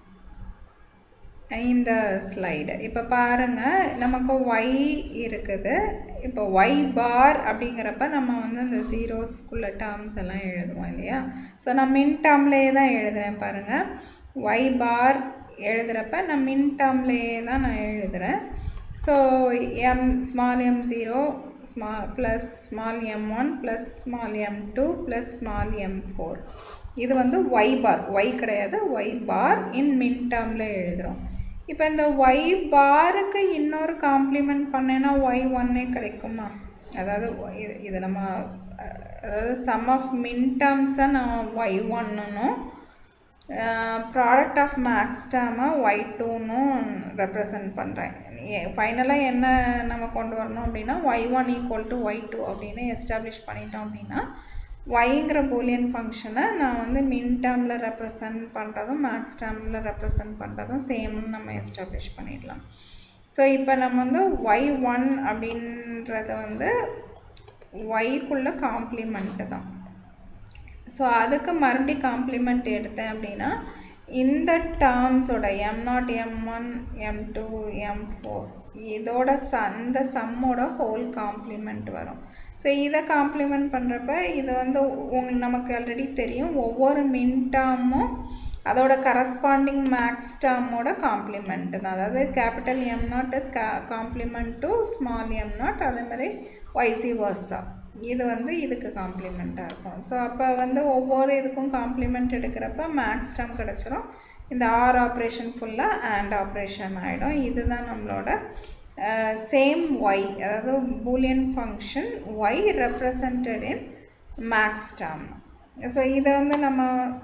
இந்த ஸ்லைடு. இப்போ பாருங்கள், நமக்கு ஒய் இருக்குது. இப்போ ஒய் பார் அப்படிங்கிறப்ப நம்ம வந்து இந்த ஜீரோஸ்குள்ள டேர்ம்ஸ் எல்லாம் எழுதுவோம் இல்லையா. ஸோ நான் மின் டேர்ம்லேயே தான் எழுதுகிறேன் பாருங்கள். ஒய் பார் எழுதுகிறப்ப நான் மின் டேர்ம்லேயே தான் நான் எழுதுகிறேன். So M small M zero ஸ்மா plus small M one plus small M two plus small M four. இது வந்து ஒய் பார், ஒய் கிடையாது, ஒய் பார் இன் மின் டேர்மில் எழுதுகிறோம். இப்போ இந்த ஒய் பாருக்கு இன்னொரு காம்ப்ளிமெண்ட் பண்ணேன்னா ஒய் ஒன்னே கிடைக்குமா? அதாவது இது இது நம்ம அதாவது சம் ஆஃப் மின் டேர்ம்ஸை நான் ஒய் ஒன்னும் ப்ராடக்ட் ஆஃப் மேக்ஸ் டேர்மை ஒய் டூன்னும் ரெப்ரசன்ட் பண்ணுறேன். ஃபைனலாக என்ன நம்ம கொண்டு வரணும் அப்படின்னா Y one equal to Y two அப்படின்னு எஸ்டாப்ளிஷ் பண்ணிட்டோம் அப்படின்னா ஒய்ங்கிற பூலியன் ஃபங்க்ஷனை நான் வந்து மின் டேர்மில் ரெப்ரசன்ட் பண்ணுறதும் மேக்ஸ் டேர்மில் ரெப்ரசன்ட் பண்ணுறதும் சேம்னு நம்ம எஸ்டாப்ளிஷ் பண்ணிடலாம். ஸோ இப்போ நம்ம வந்து ஒய் ஒன் அப்படின்றது வந்து ஒய்க்குள்ள காம்ப்ளிமெண்ட்டு தான். ஸோ அதுக்கு மறுபடியும் காம்ப்ளிமெண்ட் எடுத்தேன் அப்படின்னா இந்த டேர்ம்ஸோட M naught M one M two M four இதோட ச இந்த சம்மோட ஹோல் காம்ப்ளிமெண்ட் வரும். ஸோ இதை காம்ப்ளிமெண்ட் பண்ணுறப்ப இது வந்து உங்களுக்கு நமக்கு ஆல்ரெடி தெரியும், ஒவ்வொரு மின் டேர்மும் அதோட கரஸ்பாண்டிங் மேக்ஸ் டேர்மோட காம்ப்ளிமெண்ட் தான். அதாவது capital M naught is complement to small M naught, அதே மாதிரி வைசி வர்ஸா இது வந்து இதுக்கு காம்ப்ளிமெண்ட்டாக இருக்கும். ஸோ அப்போ வந்து ஒவ்வொரு இதுக்கும் காம்ப்ளிமெண்ட் எடுக்கிறப்ப மேக்ஸ் டேர்ம் கிடச்சிரும். இந்த ஆர் ஆப்ரேஷன் ஃபுல்லாக ஆண்ட் ஆப்ரேஷன் ஆகிடும். இதுதான் நம்மளோட சேம் ஒய், அதாவது Boolean function Y represented in max term. So இதை வந்து நம்ம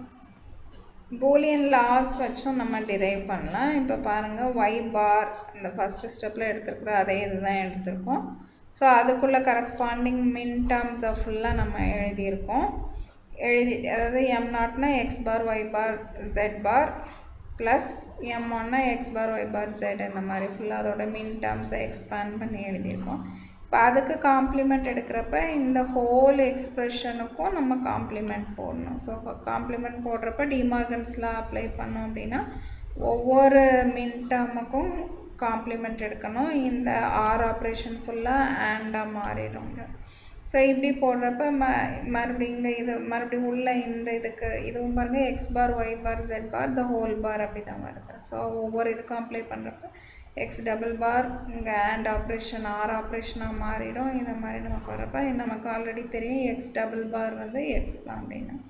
பூலியன் லாஸ் வச்சும் நம்ம டிரைவ் பண்ணலாம். இப்போ பாருங்கள், ஒய் பார் இந்த ஃபஸ்ட்டு ஸ்டெப்பில் எடுத்துருக்குறோம், அதே இதுதான் எடுத்திருக்கோம். ஸோ அதுக்குள்ளே கரஸ்பாண்டிங் மின் டேர்ம்ஸை ஃபுல்லாக நம்ம எழுதியிருக்கோம். எழுதி அதாவது எம் நாட்னா X bar Y bar Z bar plus M ஒன்னா X bar Y bar Z இந்த மாதிரி ஃபுல்லாக அதோட மின் டேர்ம்ஸை எக்ஸ்பேண்ட் பண்ணி எழுதியிருக்கோம். இப்போ அதுக்கு காம்ப்ளிமெண்ட் எடுக்கிறப்ப இந்த ஹோல் எக்ஸ்ப்ரெஷனுக்கும் நம்ம காம்ப்ளிமெண்ட் போடணும். ஸோ காம்ப்ளிமெண்ட் போடுறப்ப டிமார்கன்ஸ்லாம் அப்ளை பண்ணோம் அப்படின்னா ஒவ்வொரு மின் டேர்முக்கும் காம்ப்ளிமெண்ட் எடுக்கணும். இந்த ஆர் ஆப்ரேஷன் ஃபுல்லாக ஆண்டாக மாறிடுங்க. ஸோ இப்படி போடுறப்ப ம மறுபடியும் இங்கே இது மறுபடியும் உள்ள இந்த இதுக்கு இதுவும் பாருங்கள் X bar Y bar Z bar the whole bar அப்படி தான் வருது. ஸோ ஒவ்வொரு இதுக்கும் அப்ளை பண்ணுறப்ப எக்ஸ் டபுள் பார் இங்கே ஆண்ட் ஆப்ரேஷன் ஆர் ஆப்ரேஷனாக மாறிடும். இந்த மாதிரி நமக்கு வரப்போ நமக்கு ஆல்ரெடி தெரியும் எக்ஸ் டபுள் பார் வந்து எக்ஸ் தான் அப்படின்னு.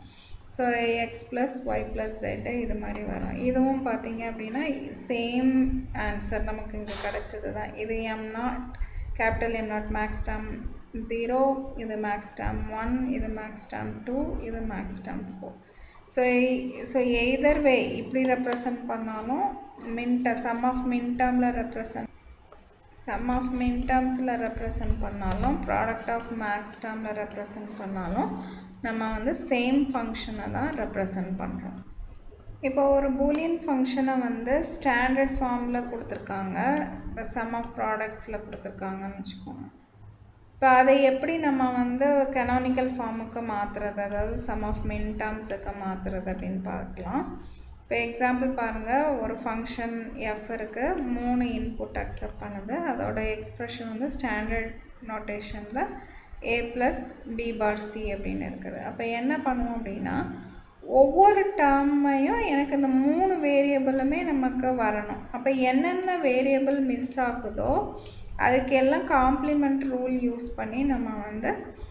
So X plus Y plus Z இது மாதிரி வரும். இதுவும் பார்த்தீங்க அப்படின்னா சேம் ஆன்சர் நமக்கு இங்கே கிடச்சது தான். இது M naught capital M naught max term zero, இது மேக்ஸ் டேர்ம் ஒன், இது மேக்ஸ் டேர்ம் டூ, இது max term four. So so either way இப்படி ரெப்ரசன்ட் பண்ணாலும் மின் சம் ஆஃப் மின் டேர்மில் ரெப்ரசன்ட் சம் ஆஃப் மின் டேர்ம்ஸில் ரெப்ரசன்ட் பண்ணாலும் ப்ராடக்ட் ஆஃப் மேக்ஸ் டேர்மில் ரெப்ரசன்ட் பண்ணாலும் நம்ம வந்து சேம் ஃபங்க்ஷனை தான் ரெப்ரசன்ட் பண்ணுறோம். இப்போ ஒரு பூலியன் ஃபங்க்ஷனை வந்து ஸ்டாண்டர்ட் ஃபார்மில் கொடுத்துருக்காங்க, சம் ஆஃப் ப்ராடக்ட்ஸில் கொடுத்துருக்காங்கன்னு வச்சுக்கோங்க. இப்போ அதை எப்படி நம்ம வந்து கனானிக்கல் ஃபார்முக்கு மாற்றுறது, அதாவது சம் ஆஃப் மின் டேர்ம்ஸுக்கு மாற்றுறது அப்படின்னு பார்க்கலாம். இப்போ எக்ஸாம்பிள் பாருங்கள், ஒரு ஃபங்க்ஷன் எஃப் இருக்குது, மூணு இன்புட் அக்செப்ட் பண்ணுது, அதோட எக்ஸ்ப்ரெஷன் வந்து ஸ்டாண்டர்ட் நோட்டேஷனில் A plus B bar C அப்படின்னு இருக்குது. அப்போ என்ன பண்ணுவோம் அப்படின்னா ஒவ்வொரு டேர்மையும் எனக்கு இந்த மூணு வேரியபிளுமே நமக்கு வரணும். அப்போ என்னென்ன வேரியபிள் மிஸ் ஆகுதோ அதுக்கெல்லாம் காம்ப்ளிமெண்ட் ரூல் யூஸ் பண்ணி நம்ம வந்து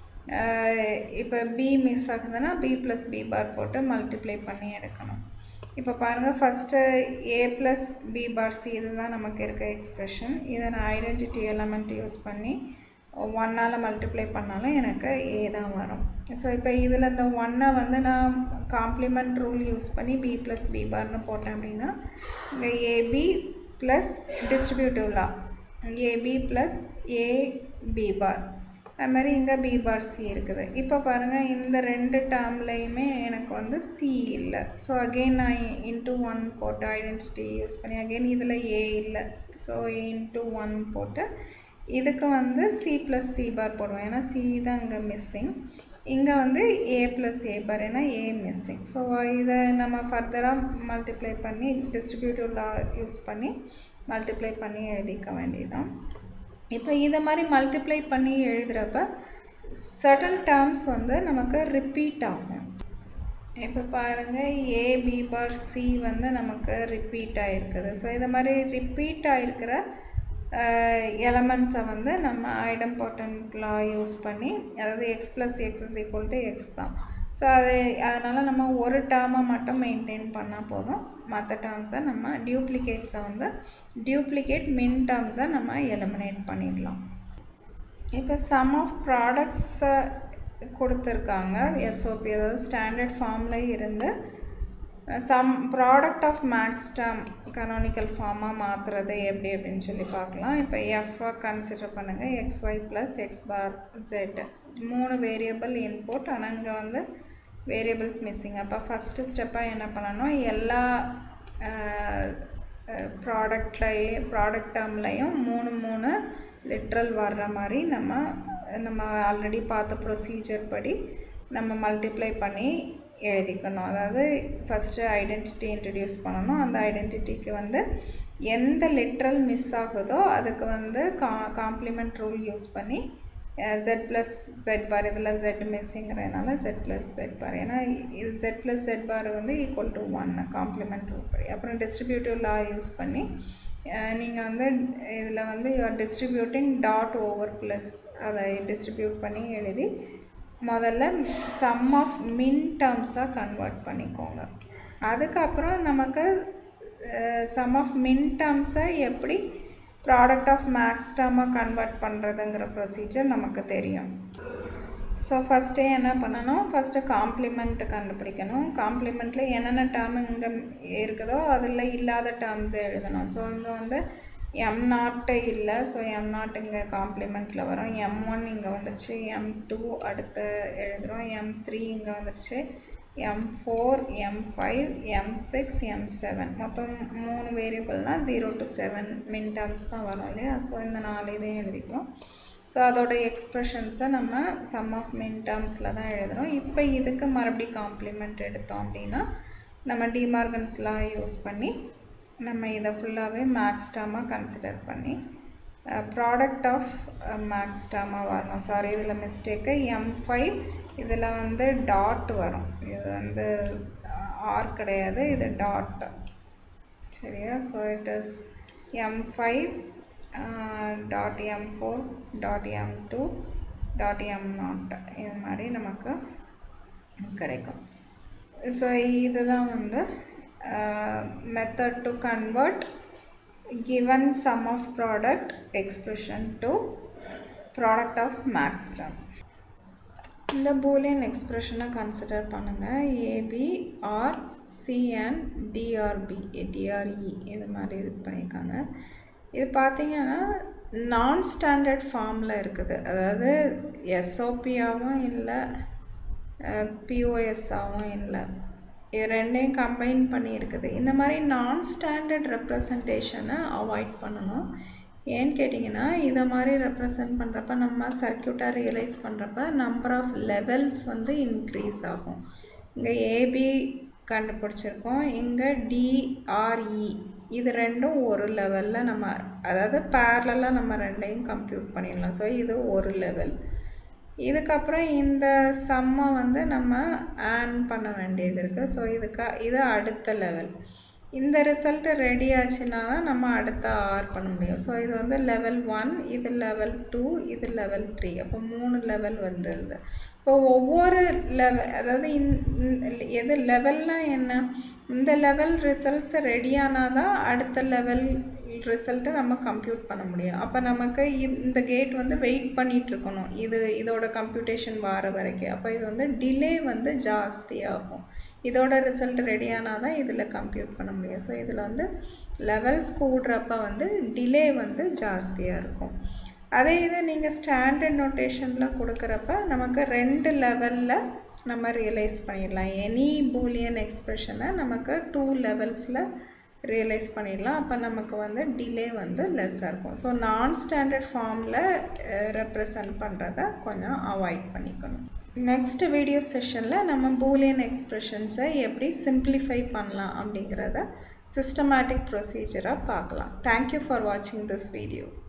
இப்போ பி மிஸ் ஆகுதுன்னா பி ப்ளஸ் பி பார் போட்டு மல்டிப்ளை பண்ணி எடுக்கணும். இப்போ பாருங்கள், first A plus B bar C இதுதான் நமக்கு இருக்க எக்ஸ்ப்ரெஷன். இதை நான் ஐடென்டிட்டி எலமெண்ட் யூஸ் பண்ணி ஒன்னால் மல்டிப்ளை பண்ணாலும் எனக்கு ஏ தான் வரும். ஸோ இப்போ இதில் இந்த ஒன்னை வந்து நான் காம்ப்ளிமெண்ட் ரூல் யூஸ் பண்ணி பி ப்ளஸ் பி பார்னு போட்டேன் அப்படின்னா இங்கே AB plus distributive law AB plus A B bar, அது மாதிரி இங்கே பி பார் சி இருக்குது. இப்போ பாருங்கள், இந்த ரெண்டு டேர்ம்லையுமே எனக்கு வந்து சி இல்லை. ஸோ அகெயின் நான் இன்ட்டு ஒன் போட்டு ஐடென்டிட்டி யூஸ் பண்ணி அகெயின் இதில் ஏ இல்லை, ஸோ இன்ட்டு ஒன் போட்டு இதுக்கு வந்து சி ப்ளஸ் சி பார் போடுவோம், ஏன்னா சி தான் இங்கே மிஸ்ஸிங். இங்கே வந்து ஏ ப்ளஸ் ஏ பார், ஏன்னா ஏ மிஸ்ஸிங். ஸோ இதை நம்ம ஃபர்தராக மல்டிப்ளை பண்ணி டிஸ்ட்ரிபியூட்டிவ் லா யூஸ் பண்ணி மல்டிப்ளை பண்ணி எழுதிக்க வேண்டியதுதான். இப்போ இதை மாதிரி மல்டிப்ளை பண்ணி எழுதுகிறப்ப சர்டன் டேர்ம்ஸ் வந்து நமக்கு ரிப்பீட் ஆகும். இப்போ பாருங்கள், ஏ பி பார் சி வந்து நமக்கு ரிப்பீட் ஆகிருக்குது. ஸோ இதை மாதிரி ரிப்பீட் ஆகிருக்கிற எலமெண்ட்ஸை வந்து நம்ம ஐடெம்பார்ட்டன்ட் லா யூஸ் பண்ணி, அதாவது X plus X is equal to X தான். ஸோ அது அதனால் நம்ம ஒரு டேர்மை மட்டும் மெயின்டைன் பண்ணால் போதும், மற்ற டேர்ம்ஸை நம்ம டியூப்ளிகேட்ஸை வந்து டியூப்ளிகேட் மின் டேர்ம்ஸை நம்ம எலிமினேட் பண்ணிடலாம். இப்போ சம் ஆஃப் ப்ராடக்ட்ஸை கொடுத்துருக்காங்க எஸ்ஓபி, அதாவது ஸ்டாண்டர்ட் ஃபார்மில் இருந்து sum product of max term canonical ஃபார்மாக மாற்றுறது எப்படி அப்படின்னு சொல்லி பார்க்கலாம். இப்போ எஃப்ஐ கன்சிடர் பண்ணுங்கள், X Y plus X bar Z, மூணு வேரியபிள் இன்புட், ஆனால் இங்கே வந்து வேரியபிள்ஸ் மிஸ்ஸிங். அப்போ ஃபஸ்ட்டு ஸ்டெப்பாக என்ன பண்ணணும், எல்லா ப்ராடக்ட்லையே ப்ராடக்ட் டேர்ம்லையும் மூணு மூணு லிட்ரல் வர்ற மாதிரி நம்ம நம்ம ஆல்ரெடி பார்த்த ப்ரொசீஜர் படி நம்ம மல்டிப்ளை பண்ணி எழுதிக்கணும். அதாவது ஃபஸ்ட்டு ஐடென்டிட்டி இன்ட்ரடியூஸ் பண்ணணும், அந்த ஐடென்டிட்டிக்கு வந்து எந்த லிட்ரல் மிஸ் ஆகுதோ அதுக்கு வந்து கா காம்ப்ளிமெண்ட் ரூல் யூஸ் பண்ணி ஜெட் ப்ளஸ் ஜெட் பார், இதில் ஜெட் மிஸ்ஸிங்கிறதுனால ஜெட் ப்ளஸ் ஜெட் பார், ஏன்னா இது ஜெட் ப்ளஸ் ஜெட் பார் வந்து equal to one complement rule படி. அப்புறம் டிஸ்ட்ரிபியூட்டிவ் லா யூஸ் பண்ணி நீங்கள் வந்து இதில் வந்து you are distributing dot over plus, அதை டிஸ்ட்ரிபியூட் பண்ணி எழுதி முதல்ல சம் ஆஃப் மின் டேர்ம்ஸாக கன்வெர்ட் பண்ணிக்கோங்க. அதுக்கப்புறம் நமக்கு சம் ஆஃப் மின் டேர்ம்ஸை எப்படி ப்ராடக்ட் ஆஃப் மேக்ஸ் டேர்மாக கன்வெர்ட் பண்ணுறதுங்கிற ப்ரொசீஜர் நமக்கு தெரியும். ஸோ ஃபஸ்ட்டே என்ன பண்ணணும், ஃபஸ்ட்டு காம்ப்ளிமெண்ட் கண்டுபிடிக்கணும். காம்ப்ளிமெண்ட்டில் என்னென்ன டேர்ம் இங்கே இருக்குதோ அதில் இல்லாத டேர்ம்ஸை எழுதணும். ஸோ இங்கே வந்து எம் நாட்டு இல்லை, ஸோ எம் நாட் இங்கே காம்ப்ளிமெண்ட்டில் வரும், எம் ஒன் இங்கே வந்துருச்சு, எம் டூ அடுத்து எழுதுகிறோம், எம் த்ரீ இங்கே வந்துருச்சு, M four M five M six M seven, மொத்தம் மூணு வேரியபிள்னால் zero to seven min terms தான் வரும் இல்லையா. ஸோ இந்த நாலு இதையும் எழுதிக்கிறோம். ஸோ அதோட எக்ஸ்ப்ரெஷன்ஸை நம்ம சம் ஆஃப் மின் டேர்ம்ஸில் தான் எழுதுகிறோம். இப்போ இதுக்கு மறுபடியும் காம்ப்ளிமெண்ட் எடுத்தோம் அப்படின்னா நம்ம டிமார்கன்ஸ் லா யூஸ் பண்ணி நம்ம இதை ஃபுல்லாகவே மேக்ஸ் டேர்மாக கன்சிடர் பண்ணி ப்ராடக்ட் ஆஃப் மேக்ஸ் டேர்மாக வரணும். சாரி, இதில் மிஸ்டேக்கு, எம் ஃபைவ் இதில் வந்து டாட் வரும், இது வந்து ஆர் கிடையாது, இது டாட், சரியா. So it is M five dot M four dot M two dot M naught, இது மாதிரி நமக்கு கிடைக்கும். ஸோ இதுதான் வந்து method to convert given sum of product expression to product of max term. இந்த boolean expression கன்சிடர் பண்ணுங்க A B or C and D or B D or E இது மாதிரி இது பண்ணியிருக்காங்க. இது பார்த்தீங்கன்னா நான் ஸ்டாண்டர்ட் ஃபார்மில் இருக்குது, அதாவது எஸ்ஓபியாகவும் இல்லை பிஓஎஸ்ஸாகவும் இல்லை, இது ரெண்டையும் கம்பைன் பண்ணி இருக்குது. இந்த மாதிரி நான் ஸ்டாண்டர்ட் ரெப்ரசன்டேஷனை அவாய்ட் பண்ணணும். ஏன்னு கேட்டிங்கன்னா இதை மாதிரி ரெப்ரசன்ட் பண்ணுறப்ப நம்ம சர்க்கியூட்டாக ரியலைஸ் பண்ணுறப்ப நம்பர் ஆஃப் லெவல்ஸ் வந்து இன்க்ரீஸ் ஆகும். இங்கே ஏபி கண்டுபிடிச்சிருக்கோம், இங்கே டிஆர்இ இது ரெண்டும் ஒரு லெவலில் நம்ம, அதாவது பேரலாக நம்ம ரெண்டையும் கம்ப்யூட் பண்ணிடலாம். ஸோ இது ஒரு லெவல். இதுக்கப்புறம் இந்த சம்மை வந்து நம்ம ஆன் பண்ண வேண்டியது இருக்குது. ஸோ இதுக்கு இது அடுத்த லெவல். இந்த ரிசல்ட் ரெடி ஆச்சுன்னா தான் நம்ம அடுத்த ஆர் பண்ண முடியும். ஸோ இது வந்து லெவல் ஒன், இது லெவல் டூ, இது லெவல் த்ரீ. அப்போ மூணு லெவல் வந்துடுது. இப்போ ஒவ்வொரு லெவல், அதாவது எது லெவல்னால் என்ன, இந்த லெவல் ரிசல்ட்ஸ் ரெடியானால் தான் அடுத்த லெவல் ரிசல்ட்டை நம்ம கம்ப்யூட் பண்ண முடியும். அப்போ நமக்கு இந்த கேட் வந்து வெயிட் பண்ணிட்டு இருக்கணும் இது இதோட கம்ப்யூட்டேஷன் வர வரைக்கும். அப்போ இது வந்து டிலே வந்து ஜாஸ்தி ஆகும். இதோட ரிசல்ட் ரெடியானால் தான் இதில் கம்ப்யூட் பண்ண முடியும். ஸோ இதில் வந்து லெவல்ஸ் கூடுறப்ப வந்து டிலே வந்து ஜாஸ்தியாக இருக்கும். அதே இது நீங்கள் ஸ்டாண்டர்ட் நோட்டேஷனில் கொடுக்குறப்ப நமக்கு ரெண்டு லெவலில் நம்ம ரியலைஸ் பண்ணிடலாம். எனி பூலியன் எக்ஸ்பிரஷனை நமக்கு டூ லெவல்ஸில் ரியலைஸ் பண்ணிடலாம். அப்போ நமக்கு வந்து டிலே வந்து லெஸ்ஸாக இருக்கும். ஸோ நான் ஸ்டாண்டர்ட் ஃபார்மில் ரெப்ரசன்ட் பண்ணுறத கொஞ்சம் அவாய்ட் பண்ணிக்கணும். நெக்ஸ்ட் வீடியோ செஷனில் நம்ம பூலியன் எக்ஸ்பிரஷன்ஸை எப்படி சிம்பிளிஃபை பண்ணலாம் அப்படிங்கிறத சிஸ்டமேட்டிக் ப்ரொசீஜராக பார்க்கலாம். தேங்க்யூ ஃபார் வாட்சிங் திஸ் வீடியோ.